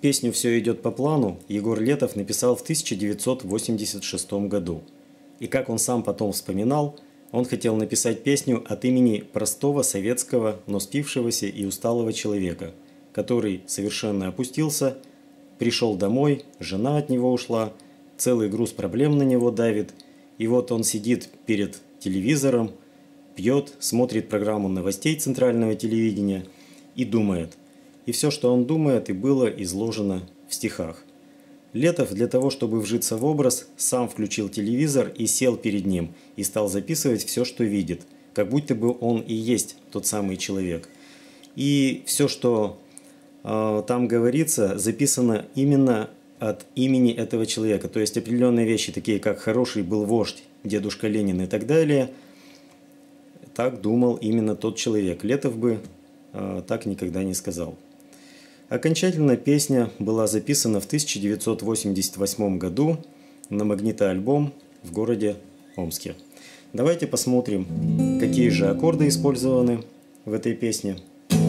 Песню «Все идет по плану» Егор Летов написал в 1986 году. И как он сам потом вспоминал, он хотел написать песню от имени простого советского, но спившегося и усталого человека, который совершенно опустился, пришел домой, жена от него ушла, целый груз проблем на него давит, и вот он сидит перед телевизором, пьет, смотрит программу новостей центрального телевидения и думает. И все, что он думает, и было изложено в стихах. Летов для того, чтобы вжиться в образ, сам включил телевизор и сел перед ним, и стал записывать все, что видит, как будто бы он и есть тот самый человек. И все, что там говорится, записано именно от имени этого человека. То есть определенные вещи, такие как «хороший был вождь», «дедушка Ленин» и так далее, так думал именно тот человек. Летов бы так никогда не сказал. Окончательно песня была записана в 1988 году на магнитоальбом в городе Омске. Давайте посмотрим, какие же аккорды использованы в этой песне.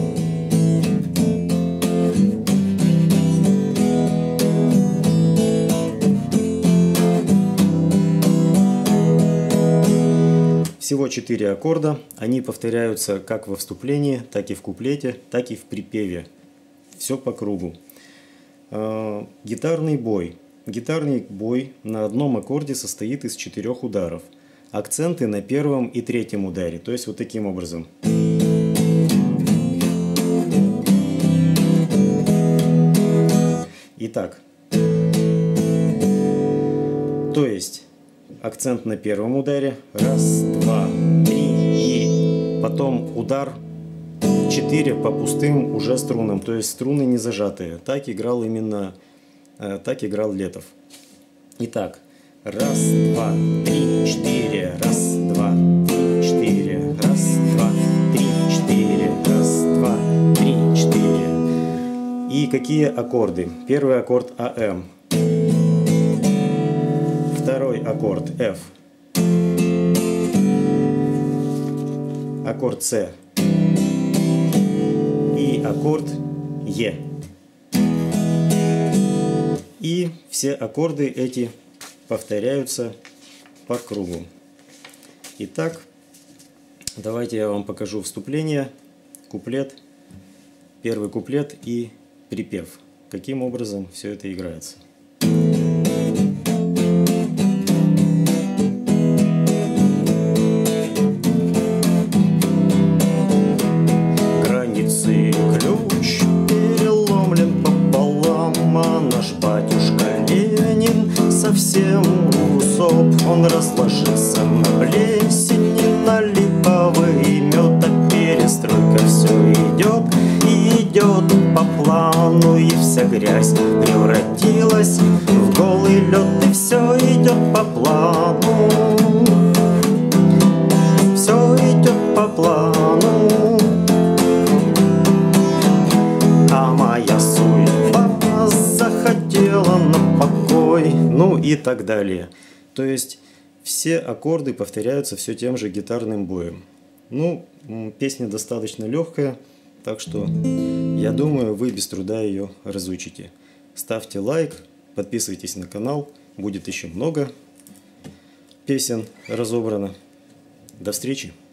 Всего 4 аккорда, они повторяются как во вступлении, так и в куплете, так и в припеве. Все по кругу. Гитарный бой. Гитарный бой на одном аккорде состоит из 4 ударов. Акценты на первом и третьем ударе, то есть вот таким образом. Итак, то есть акцент на первом ударе, раз, два, три, и потом удар 4 по пустым уже струнам, то есть струны не зажатые. Так играл Летов. Итак, раз, два, три, 4, раз, два, три, 4, раз, два, три, 4, раз, два, три, 4. И какие аккорды? Первый аккорд АМ. Второй аккорд F. Аккорд С. И аккорд Е. И все аккорды эти повторяются по кругу. Итак, давайте я вам покажу вступление, куплет, первый куплет и припев. Каким образом все это играется. Ключ переломлен пополам, а наш батюшка Ленин совсем усоп. Он разложился на плесени, на липовый мед, а перестройка все идет и идет по плану, и вся грязь превратилась в голый лед, и все идет по плану, все идет по плану. Захотела на покой, ну и так далее. То есть все аккорды повторяются все тем же гитарным боем. Ну, песня достаточно легкая, так что я думаю, вы без труда ее разучите. Ставьте лайк, подписывайтесь на канал, будет еще много песен разобрано. До встречи!